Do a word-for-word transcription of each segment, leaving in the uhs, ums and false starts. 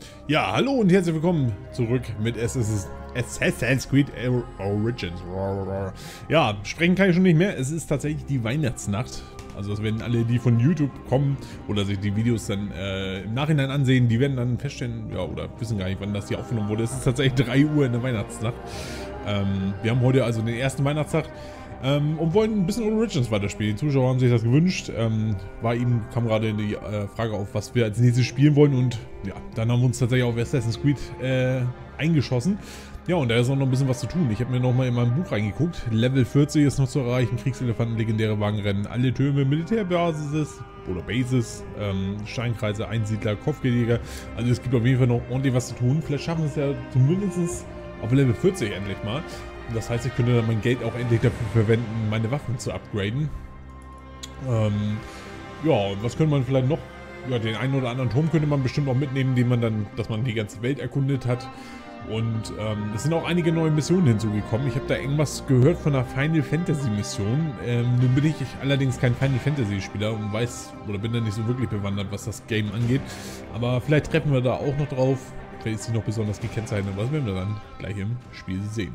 Ja, hallo und herzlich willkommen zurück mit Assassin's Creed Origins. Ja, sprechen kann ich schon nicht mehr. Es ist tatsächlich die Weihnachtsnacht. Also das werden alle, die von YouTube kommen oder sich die Videos dann äh, im Nachhinein ansehen, die werden dann feststellen, ja, oder wissen gar nicht, wann das hier aufgenommen wurde. Es ist tatsächlich drei Uhr in der Weihnachtsnacht. Ähm, wir haben heute also den ersten Weihnachtstag. Ähm, und wollen ein bisschen Origins weiterspielen. Die Zuschauer haben sich das gewünscht. Ähm, war ihm, kam gerade die äh, Frage auf, was wir als nächstes spielen wollen. Und ja, dann haben wir uns tatsächlich auf Assassin's Creed äh, eingeschossen. Ja, und da ist auch noch ein bisschen was zu tun. Ich habe mir nochmal in mein Buch reingeguckt. Level vierzig ist noch zu erreichen. Kriegselefanten, legendäre Wagenrennen, alle Türme, Militärbasis oder Bases, ähm, Steinkreise, Einsiedler, Kopfgeldjäger. Also es gibt auf jeden Fall noch ordentlich was zu tun. Vielleicht schaffen wir es ja zumindest auf Level vierzig endlich mal. Das heißt, ich könnte dann mein Geld auch endlich dafür verwenden, meine Waffen zu upgraden. Ähm, ja, und was könnte man vielleicht noch? Ja, den einen oder anderen Turm könnte man bestimmt auch mitnehmen, den man dann, dass man die ganze Welt erkundet hat. Und ähm, es sind auch einige neue Missionen hinzugekommen. Ich habe da irgendwas gehört von einer Final Fantasy Mission. Ähm, nun bin ich allerdings kein Final Fantasy Spieler und weiß oder bin da nicht so wirklich bewandert, was das Game angeht. Aber vielleicht treffen wir da auch noch drauf. Vielleicht ist sie noch besonders gekennzeichnet. Was werden wir dann gleich im Spiel sehen.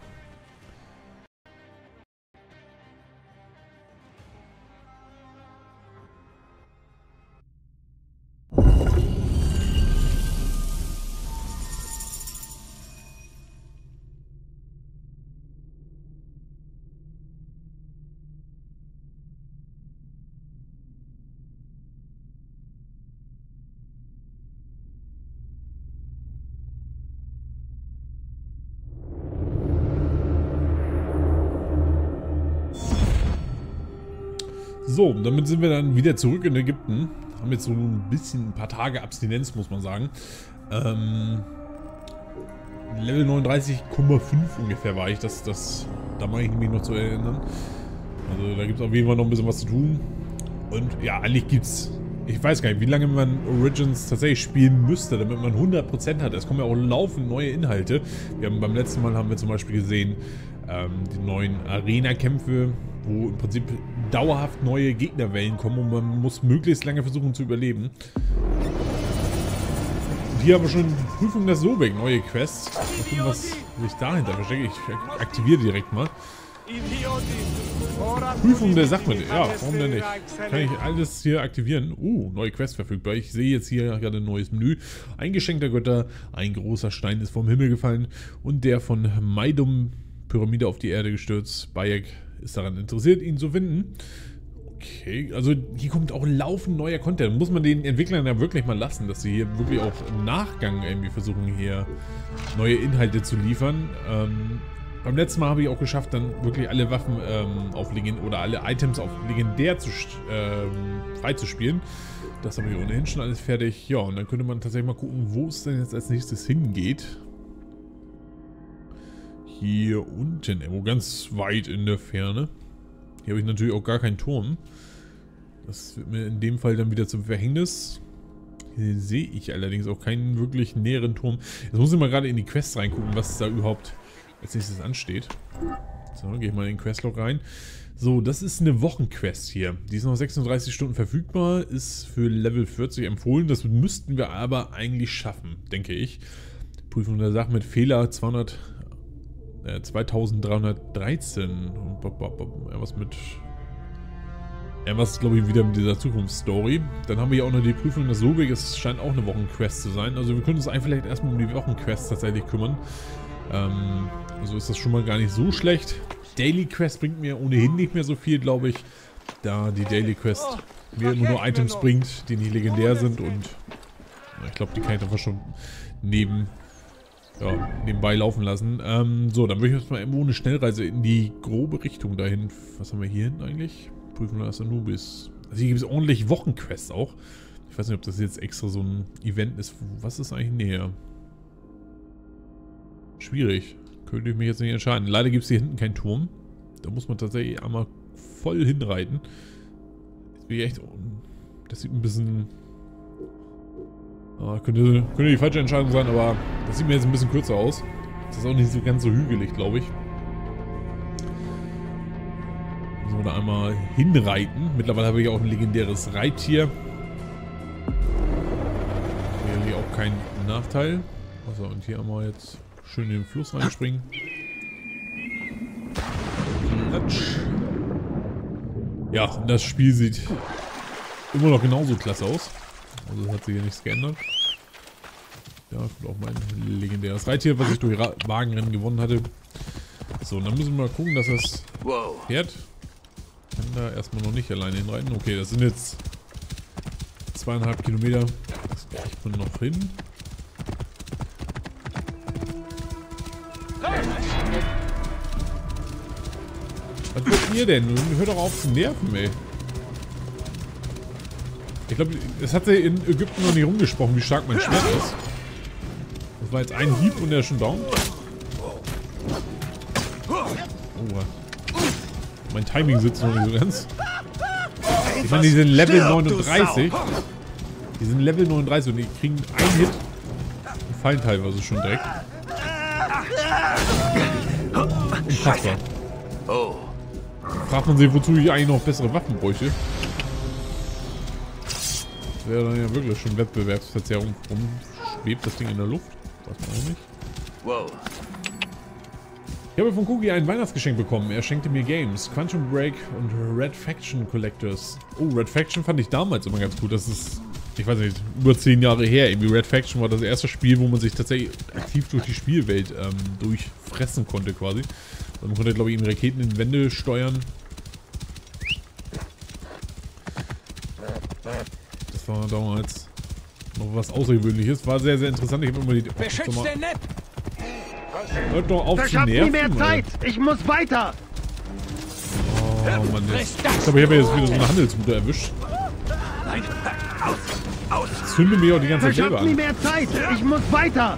So, damit sind wir dann wieder zurück in Ägypten. Haben jetzt so ein bisschen, ein paar Tage Abstinenz, muss man sagen. Ähm, Level neununddreißig Komma fünf ungefähr war ich, das, das, da mache ich mich noch zu erinnern. Also da gibt es auf jeden Fall noch ein bisschen was zu tun. Und ja, eigentlich gibt es, ich weiß gar nicht, wie lange man Origins tatsächlich spielen müsste, damit man hundert Prozent hat. Es kommen ja auch laufend neue Inhalte. Wir haben beim letzten Mal haben wir zum Beispiel gesehen, ähm, die neuen Arena-Kämpfe, wo im Prinzip dauerhaft neue Gegnerwellen kommen und man muss möglichst lange versuchen zu überleben. Und hier haben wir schon die Prüfung der Sobek, neue Quests. Mal gucken, was sich dahinter versteckt. Ich aktiviere direkt mal. Prüfung der Sachmittel. Ja, warum denn nicht? Kann ich alles hier aktivieren? Uh, neue Quest verfügbar. Ich sehe jetzt hier gerade ein neues Menü. Ein Geschenk der Götter, ein großer Stein ist vom Himmel gefallen und der von Maidum Pyramide auf die Erde gestürzt. Bayek ist daran interessiert, ihn zu finden. Okay, also hier kommt auch laufend neuer Content. Muss man den Entwicklern ja wirklich mal lassen, dass sie hier wirklich auch im Nachgang irgendwie versuchen, hier neue Inhalte zu liefern. Ähm, beim letzten Mal habe ich auch geschafft, dann wirklich alle Waffen ähm, auf Legend oder alle Items auf Legendär zu, ähm, freizuspielen. Das habe ich ohnehin schon alles fertig. Ja, und dann könnte man tatsächlich mal gucken, wo es denn jetzt als nächstes hingeht. Hier unten, irgendwo ganz weit in der Ferne. Hier habe ich natürlich auch gar keinen Turm. Das wird mir in dem Fall dann wieder zum Verhängnis. Hier sehe ich allerdings auch keinen wirklich näheren Turm. Jetzt muss ich mal gerade in die Quest reingucken, was da überhaupt als nächstes ansteht. So, gehe ich mal in den Questlog rein. So, das ist eine Wochenquest hier. Die ist noch sechsunddreißig Stunden verfügbar, ist für Level vierzig empfohlen. Das müssten wir aber eigentlich schaffen, denke ich. Prüfung der Sache mit Fehler zweihundert. Äh, zweitausenddreihundertdreizehn. Ja, was mit. Ja, was glaube ich wieder mit dieser Zukunftsstory. Dann haben wir hier auch noch die Prüfung des Sobek. Es scheint auch eine Wochenquest zu sein. Also wir können uns einfach vielleicht erstmal um die Wochenquest tatsächlich kümmern. Ähm, also ist das schon mal gar nicht so schlecht. Daily Quest bringt mir ohnehin nicht mehr so viel, glaube ich. Da die Daily Quest mir immer nur Items bringt, die nicht legendär sind. Und na, ich glaube, die kann ich einfach schon neben. Ja, nebenbei laufen lassen. Ähm, so, dann würde ich jetzt mal irgendwo eine Schnellreise in die grobe Richtung dahin. Was haben wir hier hinten eigentlich? Prüfen das Anubis. Also hier gibt es ordentlich Wochenquests auch. Ich weiß nicht, ob das jetzt extra so ein Event ist. Was ist eigentlich näher? Schwierig. Könnte ich mich jetzt nicht entscheiden. Leider gibt es hier hinten keinen Turm. Da muss man tatsächlich einmal voll hinreiten. Jetzt bin ich echt... Das sieht ein bisschen... Ah, könnte, könnte die falsche Entscheidung sein, aber das sieht mir jetzt ein bisschen kürzer aus. Das ist auch nicht so ganz so hügelig, glaube ich. Müssen wir da einmal hinreiten. Mittlerweile habe ich auch ein legendäres Reittier. Hier auch kein Nachteil. Also, und hier einmal jetzt schön in den Fluss reinspringen. Klatsch. Ja, das Spiel sieht immer noch genauso klasse aus. Also hat sich hier nichts geändert. Ja, kommt auch mein legendäres Reittier, was ich durch Ra Wagenrennen gewonnen hatte. So, und dann müssen wir mal gucken, dass das Pferd kann da erstmal noch nicht alleine hinreiten. Okay, das sind jetzt zweieinhalb Kilometer. Das kriegt man noch hin. Was wollt ihr denn? Hört doch auf zu nerven, ey. Ich glaube, es hat sich in Ägypten noch nicht rumgesprochen, wie stark mein Schwert ist. Das war jetzt ein Hieb und der ist schon down. Oh, mein Timing sitzt noch nicht so ganz. Ich meine, die sind Level neununddreißig. Die sind Level neununddreißig und die kriegen einen Hit und fallen teilweise schon direkt. Unfassbar. Fragt man sich, wozu ich eigentlich noch bessere Waffen bräuchte. Das wäre dann ja wirklich schon Wettbewerbsverzerrung. Warum schwebt das Ding in der Luft? Weiß man auch nicht. Wow. Ich habe von Cookie ein Weihnachtsgeschenk bekommen. Er schenkte mir Games, Quantum Break und Red Faction Collectors. Oh, Red Faction fand ich damals immer ganz gut. Das ist, ich weiß nicht, über zehn Jahre her. Irgendwie Red Faction war das erste Spiel, wo man sich tatsächlich aktiv durch die Spielwelt ähm, durchfressen konnte quasi. Und man konnte, glaube ich, Raketen in Wände steuern. Das war damals noch was Außergewöhnliches. War sehr, sehr interessant. Ich habe immer die... Oh, Beschützt den Ned! Hört doch auf ich zu hab nerven, nie mehr Zeit! Alter. Ich muss weiter! Oh Mann, jetzt. Ich glaube, ich habe jetzt wieder so eine Handelsroute erwischt. Nein, aus, aus! Ich zünde mir auch die ganze Zeit Ich selber hab nie an. mehr Zeit! Ich muss weiter!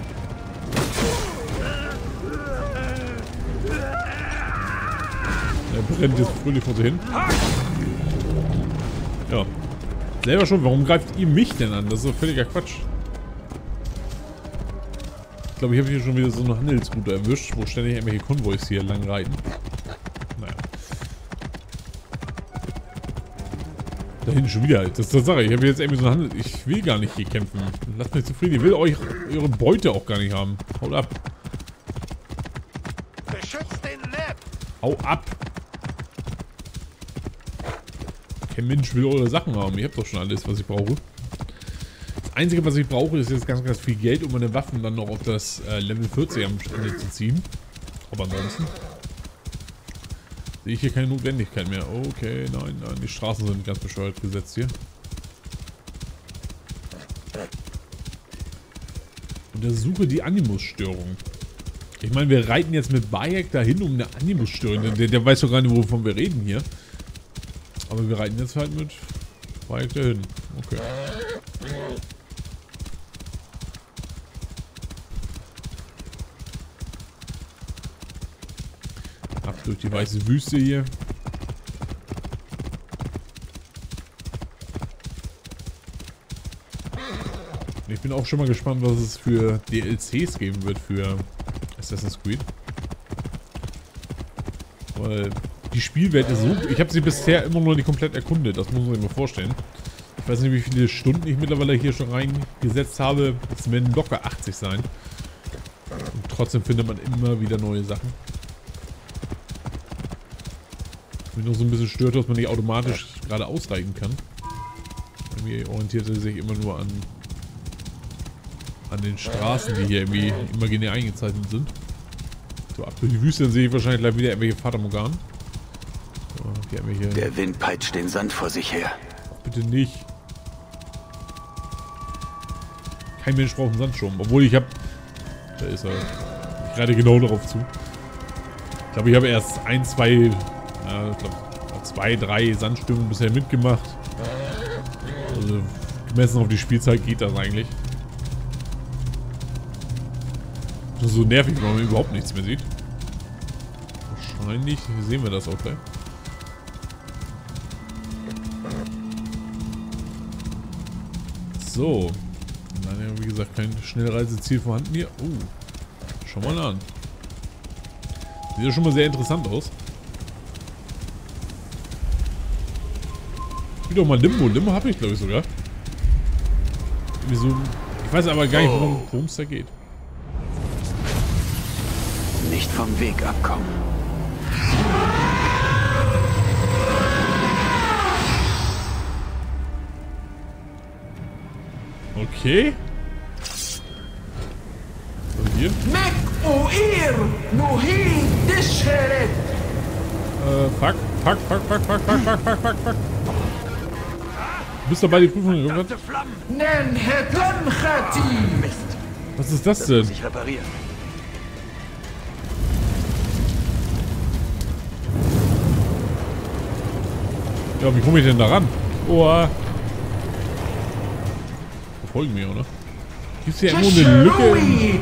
Er brennt jetzt fröhlich vor sich hin. Ja. Selber schon, warum greift ihr mich denn an? Das ist doch völliger Quatsch. Ich glaube, ich habe hier schon wieder so eine Handelsroute erwischt, wo ständig irgendwelche Konvois hier lang reiten. Naja. Da hinten schon wieder. Das ist die Sache. Ich habe jetzt irgendwie so eine Handel... Ich will gar nicht hier kämpfen. Lasst mich zufrieden. Ich will euch eure Beute auch gar nicht haben. Haut ab. Beschützt den Ned! Hau ab! Kein Mensch will eure Sachen haben. Ihr habt doch schon alles, was ich brauche. Das Einzige, was ich brauche, ist jetzt ganz, ganz viel Geld, um meine Waffen dann noch auf das äh, Level vierzig am Ende zu ziehen. Aber ansonsten sehe ich hier keine Notwendigkeit mehr. Okay, nein, nein, die Straßen sind ganz bescheuert gesetzt hier. Untersuche die Animusstörung. Ich meine, wir reiten jetzt mit Bayek dahin, um eine Animusstörung. Der, der weiß doch gar nicht, wovon wir reden hier. Aber wir reiten jetzt halt mit Bayek dahin. Okay. Ab durch die weiße Wüste hier. Ich bin auch schon mal gespannt, was es für D L Cs geben wird für Assassin's Creed. Weil die Spielwelt ist so... Ich habe sie bisher immer noch nicht komplett erkundet, das muss man sich mal vorstellen. Ich weiß nicht, wie viele Stunden ich mittlerweile hier schon reingesetzt habe. Es werden locker achtzig sein. Und trotzdem findet man immer wieder neue Sachen. Was mich noch so ein bisschen stört, dass man nicht automatisch gerade ausreiten kann. Irgendwie orientiert er sich immer nur an, an den Straßen, die hier irgendwie imaginär eingezeichnet sind. So, ab durch die Wüste, dann sehe ich wahrscheinlich gleich wieder irgendwelche Fata Morgan. So, hier irgendwelche... Der Wind peitscht den Sand vor sich her. Bitte nicht. Kein Mensch braucht einen Sandsturm. Obwohl ich habe... Da ist er. Ich reite genau darauf zu. Ich glaube, ich habe erst ein, zwei... Ja, ich glaube, zwei, drei Sandstürme bisher mitgemacht. Also, gemessen auf die Spielzeit geht das eigentlich. Das ist so nervig, wenn man überhaupt nichts mehr sieht. Wahrscheinlich sehen wir das auch gleich. So. Leider, wie gesagt, kein Schnellreiseziel vorhanden hier. Oh. Schau mal an. Sieht ja schon mal sehr interessant aus. Ich will doch mal Limbo. Limbo habe ich, glaube ich, sogar. Irgendwie so, ich weiß aber gar nicht, worum es da geht. Nicht vom Weg abkommen. Okay. Und hier? Äh, fuck, fuck, fuck, fuck, fuck, fuck, fuck, fuck, fuck, fuck. Du bist dabei, die Prüfung gemacht? Was ist das denn? Muss ich reparieren. Ja, wie komme ich denn da ran? Oh. Verfolgen wir, oder? Gibt es hier irgendwo eine Lücke? Im...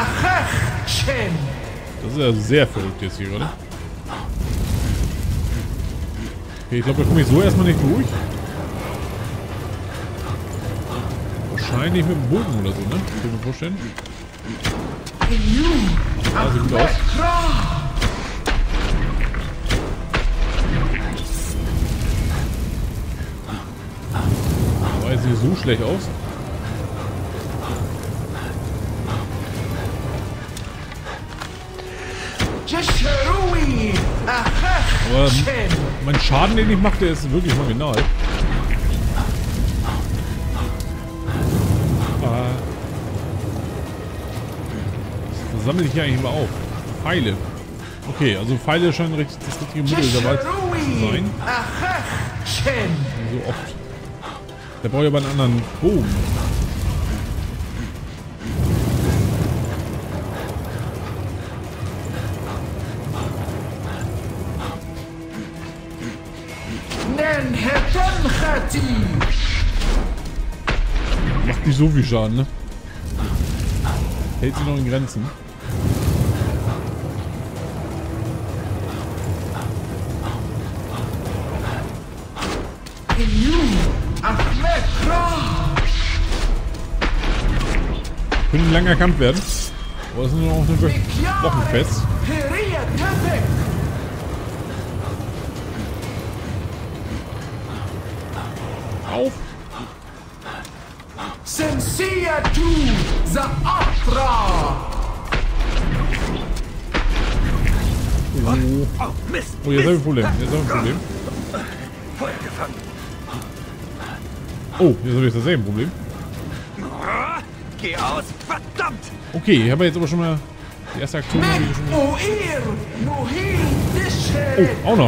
Das ist ja sehr verrückt jetzt hier, oder? Okay, ich glaube, da komme ich so erstmal nicht durch. Wahrscheinlich mit dem Bogen oder so, ne? Kann ich mir vorstellen. Ah, sieht gut aus. Aber jetzt sieht so schlecht aus. Aber mein Schaden, den ich mache, der ist wirklich marginal. Das sammle ich hier eigentlich immer auf. Pfeile. Okay, also Pfeile scheinen richtig, das richtige Mittel dabei zu sein. So oft. Der braucht ja aber einen anderen Bogen. Macht nicht so viel Schaden, ne? Hält sie noch in Grenzen. Könnte ein langer Kampf werden. Aber das ist nur noch ein Wochenfest. Auf! Oh, oh Mist! Oh, jetzt habe ich ein Problem. Jetzt habe ich ein Problem. Feuer gefangen. Oh, jetzt habe ich dasselbe Problem. Geh aus! Verdammt! Okay, ich habe jetzt aber schon mal die erste Aktion. Die schon mal... Oh, auch noch.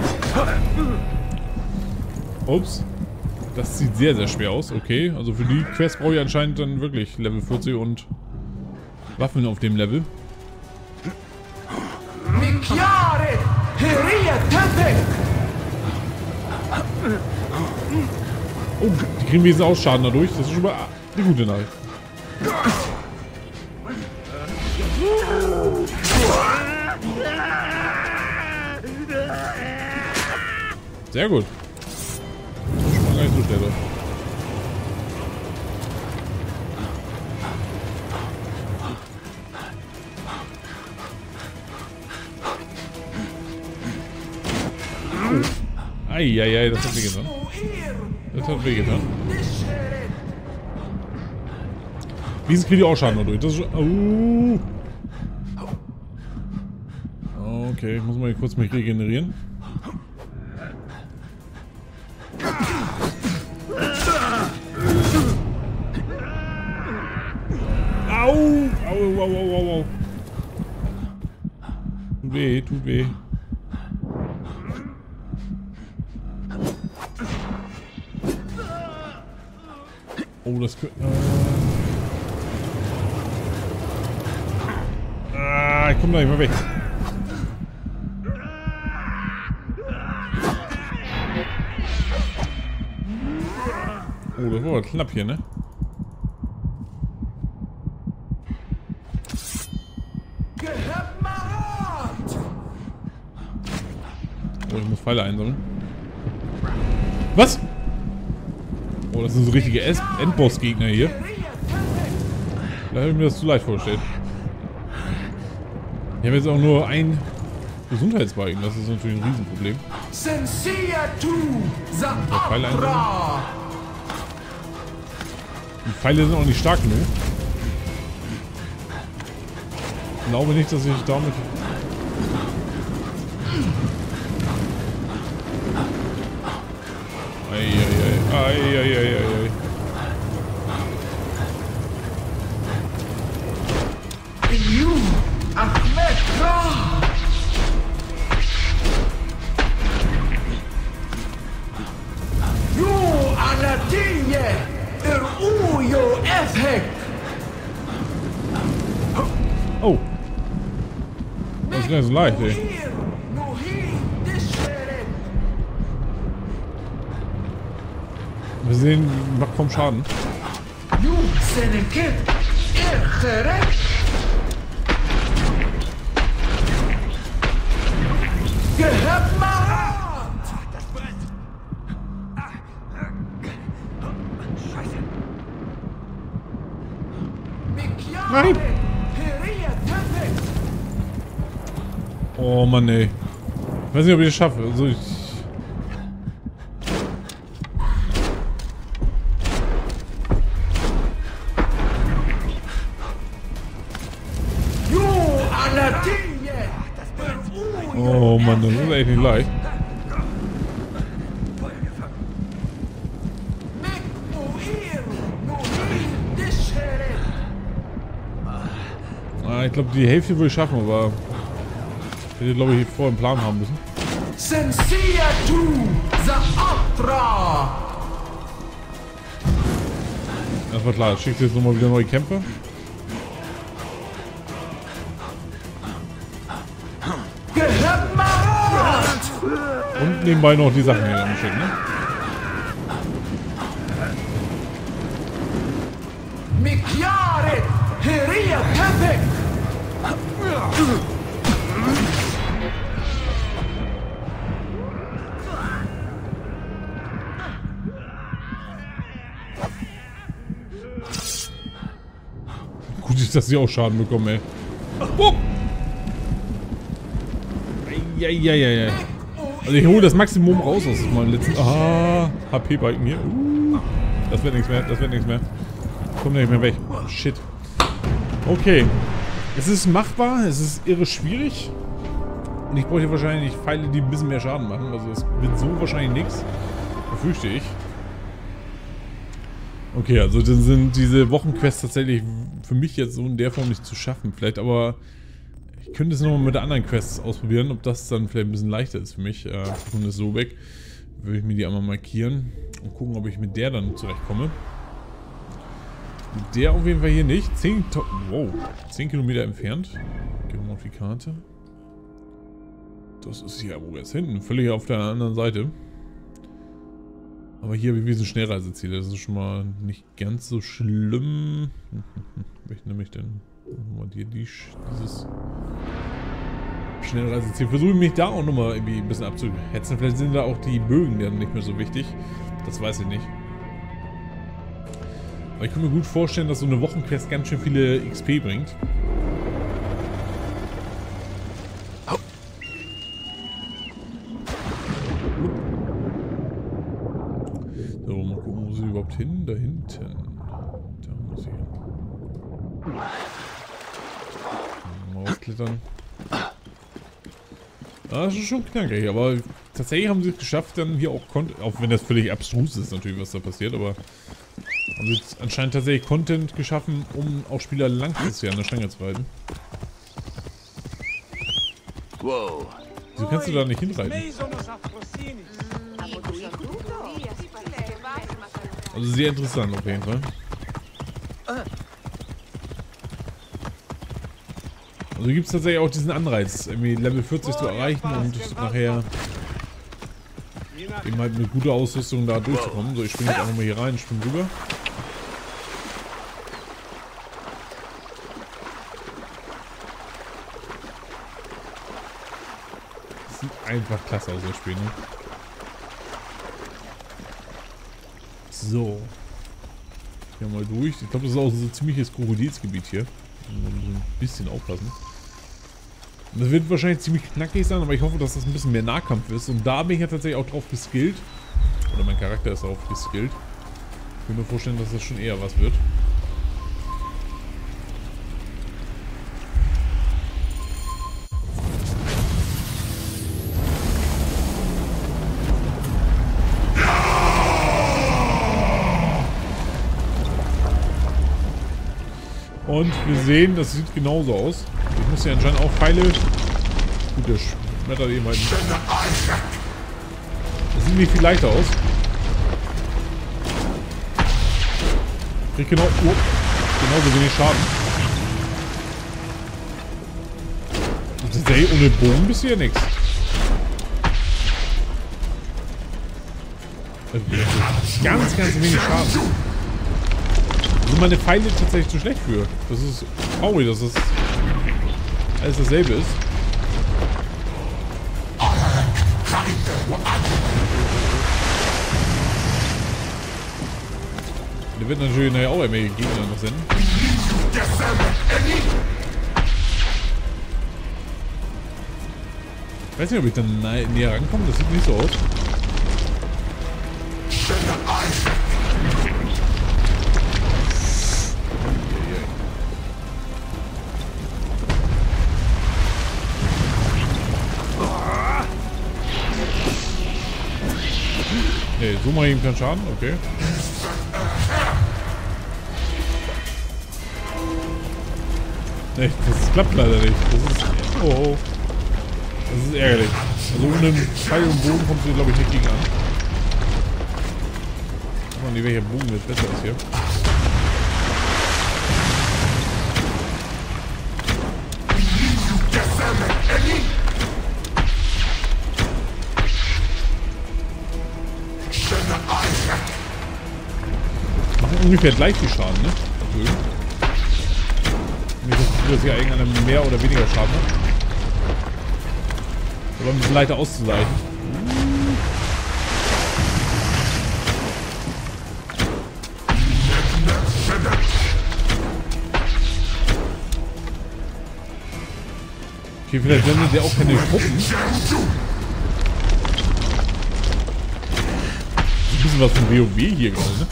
Ups. Das sieht sehr, sehr schwer aus. Okay, also für die Quest brauche ich anscheinend dann wirklich Level vierzig und Waffen auf dem Level. Oh, die kriegen wesentlich auch Schaden dadurch. Das ist schon mal eine gute Nachricht. Sehr gut. Das ist schon mal gar nicht so schnell. Oh. Eieiei, das hat wehgetan. Das hat wehgetan. Diesen kriege ich auch Schaden dadurch. Das ist schon... Oh. Okay, ich muss mal kurz mich regenerieren. Au! Au, au, au, au, au. Tut weh, tut weh. Oh, das könnte... Äh, ah, ich komme da nicht mehr weg. Oh, das war knapp hier, ne? Oh, ich muss Pfeile einsammeln. Was? Oh, das sind so richtige Endboss-Gegner hier. Da habe ich mir das zu leicht vorgestellt. Ich habe jetzt auch nur ein Gesundheitsbalken, das ist natürlich ein Riesenproblem. Pfeile einsammeln. Die Pfeile sind auch nicht stark genug. glaube nicht, dass ich damit... Eieiei, eieiei. You, Ahmed Ra! You, Anadille! Iruyo Efhek! Oh. Das ist gar nicht so leicht, ey. Wir sehen, macht kaum Schaden. You, Senekit! Ircherek! Gehört mal! Das brennt! Scheiße! Nein! Oh Mann, ey. Ich weiß nicht, ob ich das schaffe. Also ich... Oh Mann, das ist echt nicht leicht. Ah, ich glaube, die Hälfte würde ich schaffen, aber ich hätte, glaube ich, vorher einen Plan haben müssen. Das war klar, schickt jetzt nochmal wieder neue Kämpfer. Und nebenbei noch die Sachen hier anschicken, ne? Gut ist, dass sie auch Schaden bekommen, ey. Oh! Ja, ja, ja, ja. Also ich hole das Maximum raus aus meinem letzten... Ah, H P-Balken hier. Uh, das wird nichts mehr, das wird nichts mehr. Kommt nicht mehr weg. Shit. Okay. Es ist machbar, es ist irre schwierig. Und ich bräuchte wahrscheinlich Pfeile, die ein bisschen mehr Schaden machen. Also es wird so wahrscheinlich nichts. Befürchte ich. Okay, also dann sind diese Wochenquests tatsächlich für mich jetzt so in der Form nicht zu schaffen. Vielleicht aber... Ich könnte es nochmal mit der anderen Quests ausprobieren, ob das dann vielleicht ein bisschen leichter ist für mich. Äh, und ist so weg. Würde ich mir die einmal markieren und gucken, ob ich mit der dann zurechtkomme. Mit der auf jeden Fall hier nicht. zehn, wow, zehn Kilometer entfernt. Gehen wir mal auf die Karte. Das ist hier wo jetzt hinten, völlig auf der anderen Seite. Aber hier habe ich diese Schnellreiseziele. Das ist schon mal nicht ganz so schlimm. Welche nehme ich denn? Mal hier die, dieses Schnellreiseziel. Versuche mich da auch nochmal irgendwie ein bisschen abzuhetzen. Vielleicht sind da auch die Bögen dann nicht mehr so wichtig. Das weiß ich nicht. Aber ich kann mir gut vorstellen, dass so eine Wochenquest ganz schön viele X P bringt. So, mal gucken, wo sie überhaupt hin? Da hinten. Da muss ich hin. Mal ausklettern. Ah, das ist schon knackig, aber tatsächlich haben sie es geschafft, dann hier auch Content, auch wenn das völlig abstrus ist natürlich, was da passiert, aber haben sie jetzt anscheinend tatsächlich Content geschaffen, um auch Spieler langfristig an der Stange zu halten. Wow. Wieso kannst du da nicht hinreiten? Also sehr interessant auf jeden Fall. Also gibt es tatsächlich auch diesen Anreiz, irgendwie Level vierzig zu erreichen und nachher eben halt mit guter Ausrüstung da durchzukommen. So, ich springe jetzt einfach mal hier rein, springe rüber. Das sieht einfach klasse aus, das Spiel, ne? So. Hier mal durch. Ich glaube, das ist auch so ein ziemliches Krokodilsgebiet hier. So ein bisschen aufpassen. Das wird wahrscheinlich ziemlich knackig sein, aber ich hoffe, dass das ein bisschen mehr Nahkampf ist. Und da bin ich ja tatsächlich auch drauf geskillt. Oder mein Charakter ist auch geskillt. Ich kann mir vorstellen, dass das schon eher was wird. Und wir sehen, das sieht genauso aus. Ich muss ja anscheinend auch Pfeile... Gut, der schmettert eben halt. Das sieht nicht viel leichter aus. Kriegt genau... Oh, genauso wenig Schaden. Das ist ey, ohne Bogen bisher nichts. Ganz, ganz wenig Schaden. Da sind meine Pfeile tatsächlich zu schlecht für. Das ist traurig, dass das alles dasselbe ist. Der wird natürlich nachher auch irgendwelche Gegner noch senden. Ich weiß nicht, ob ich dann näher rankomme. Das sieht nicht so aus. Nee, so mache ich ihm keinen Schaden, okay. Nee, das klappt leider nicht. Das ist. Oh. Das ist ärgerlich. Also ohne Pfeil und Bogen kommt sie, glaube ich, nicht gegen an. Ich weiß nicht, welcher Bogen jetzt besser ist hier. Machen ungefähr gleich viel Schaden, ne? Natürlich. Nicht, dass hier irgendeiner mehr oder weniger Schaden hat. Aber ein bisschen leichter auszuleiten. Okay, vielleicht sendet der auch keine Truppen. Ein bisschen was von WoW hier gerade, ne?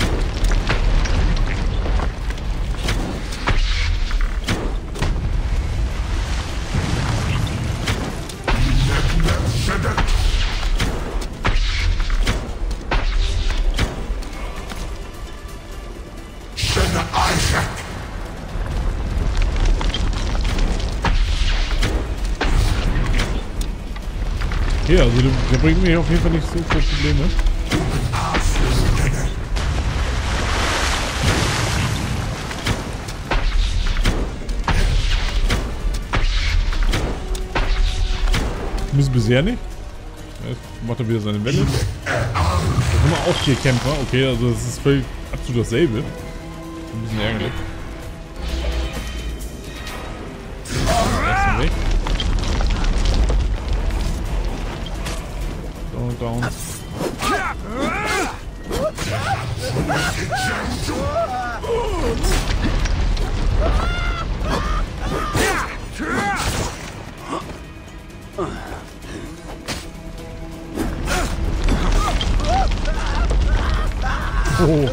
Okay, also der, der bringt mir auf jeden Fall nicht so viele Probleme. Müssen bisher nicht. Jetzt macht er wieder seine Welle. Da haben wir auch vier Kämpfer. Okay, also das ist völlig absolut dasselbe. Ein bisschen ärgerlich. Ersten weg. Down, down. Oh.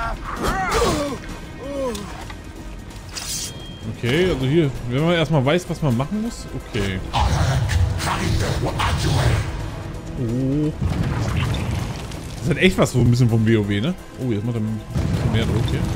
Okay, also hier, wenn man erstmal weiß, was man machen muss. Okay. Oh. Das hat echt was so ein bisschen vom WoW, ne? Oh, jetzt macht er ein bisschen mehr Druck hier.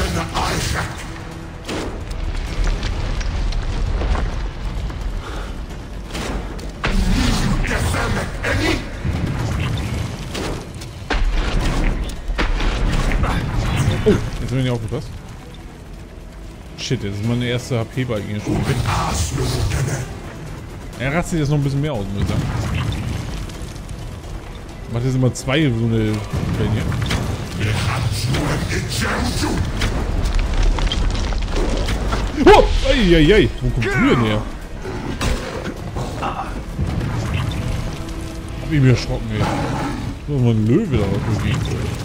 Oh, jetzt bin ich aufgepasst. Shit, jetzt ist meine erste H P-Balken hier schon weg. Er rastet jetzt noch ein bisschen mehr aus, muss ich sagen. Macht jetzt immer zwei so eine Wellen hier. Oh! Eieiei! Wo kommt du denn her? Hab ich mir erschrocken, ey. Das ist mal ein Löwe da irgendwie.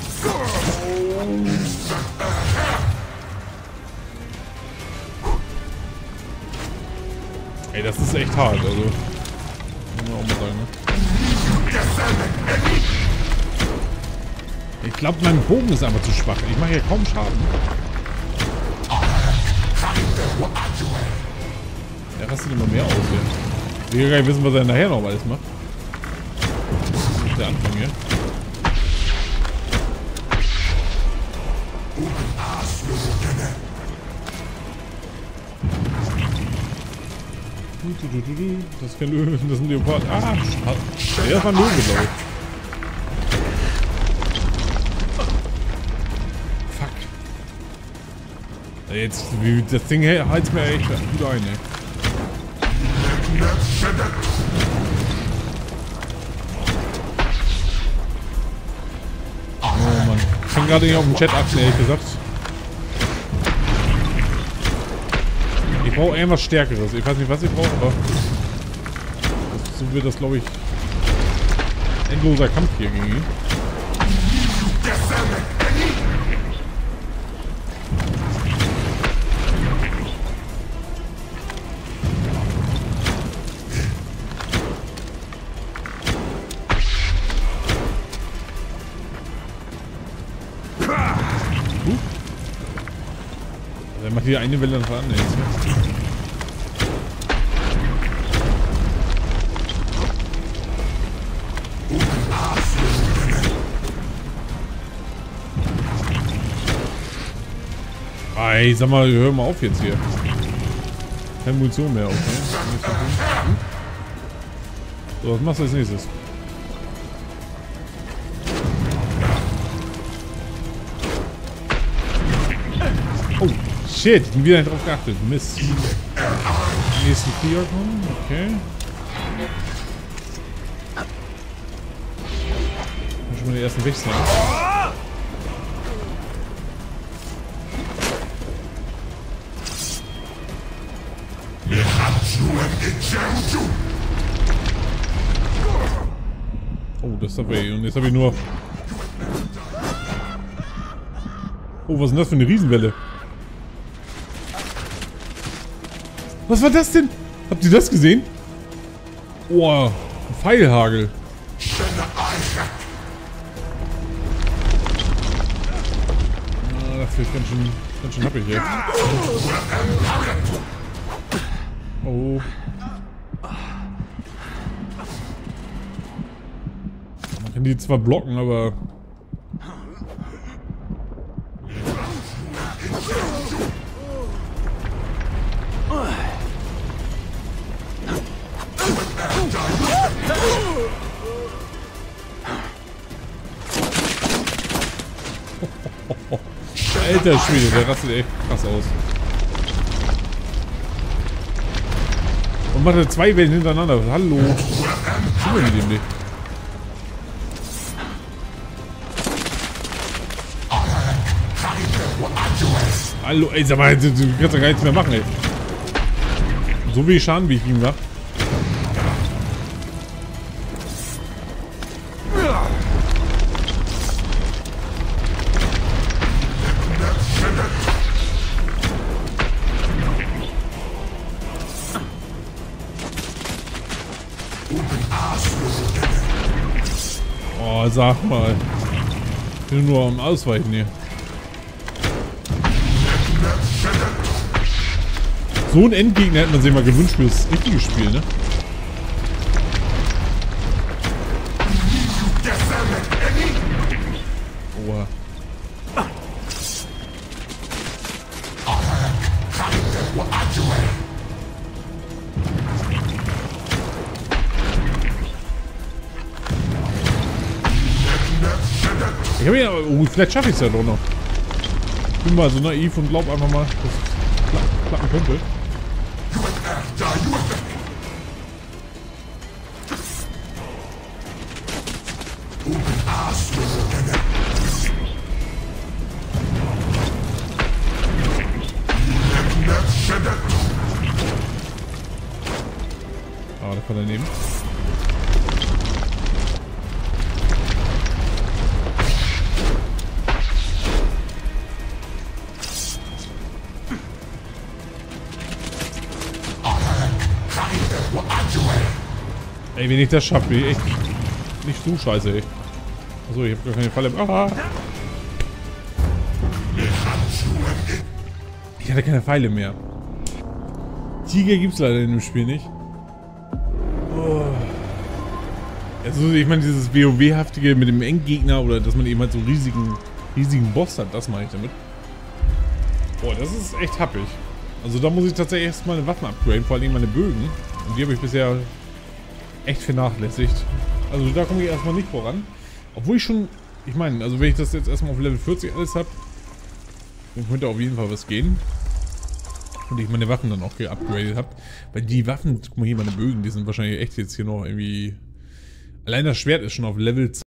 Ey, das ist echt hart, also. Muss man auch mal sagen, ne? Ich glaube, mein Bogen ist einfach zu schwach. Ich mache ja kaum Schaden. Der rastet immer mehr aus hier. Ich will gar nicht wissen, was er nachher noch alles macht. Das ist der Anfang hier. Das ist kein Löwe, das ist ein Leopard. Ah, schade. Der war ein Löwe, glaube ich. Fuck. Jetzt, wie, das Ding heizt mir echt gut ein, ey. Oh Mann. Ich kann gerade nicht auf dem Chat achten, ehrlich gesagt. Ich brauche irgendwas Stärkeres. Ich weiß nicht, was ich brauche, aber das, so wird das, glaube ich, endloser Kampf hier gegen ihn. Er macht hier eine Welle nach der anderen. Ey, sag mal, hör mal auf jetzt hier. Keine Munition mehr auf, ne? So, was machst du als nächstes? Oh, shit, ich bin wieder nicht drauf geachtet. Mist. Nächsten Krieger kommen, okay. Schon mal die ersten Wechsel. Oh, das ist aber. Und jetzt habe ich nur. Oh, was ist denn das für eine Riesenwelle? Was war das denn? Habt ihr das gesehen? Oh, ein Pfeilhagel. Ah, das ist ganz schön, ganz schön happig jetzt. Oh. Man kann die zwar blocken, aber... Alter Schwede, der rastet echt krass aus. Und macht er zwei Wellen hintereinander. Hallo. Was ist mit dem nicht? Hallo, ey, sag mal, du, du kannst doch gar nichts mehr machen, ey. So wenig Schaden, wie ich ihm mache. Oh, sag mal. Ich bin nur am Ausweichen hier. So ein Endgegner hätte man sich mal gewünscht für das richtige Spiel, ne? Oha. Ich hab ja, oh, vielleicht schaffe ich es ja doch noch. Ich bin mal so naiv und glaub einfach mal, dass es kla klappen könnte. Ah, da kann er nehmen. Ey, wenn ich das schaffe, bin ich echt nicht so scheiße, ey. Achso, ich hab gar keine Falle. Ah. Ich hatte keine Pfeile mehr. Tiger gibt's leider in dem Spiel nicht. Oh. Also, ich meine, dieses WoW-haftige mit dem Endgegner oder dass man eben halt so einen riesigen, riesigen Boss hat, das meine ich damit. Boah, das ist echt happig. Also da muss ich tatsächlich erstmal eine Waffen upgraden, vor allem meine Bögen. Und die habe ich bisher echt vernachlässigt. Also da komme ich erstmal nicht voran. Obwohl ich schon, ich meine, also wenn ich das jetzt erstmal auf Level vierzig alles habe, dann könnte auf jeden Fall was gehen. Und ich meine Waffen dann auch geupgradet habe. Weil die Waffen, guck mal hier, meine Bögen, die sind wahrscheinlich echt jetzt hier noch irgendwie... Allein das Schwert ist schon auf Level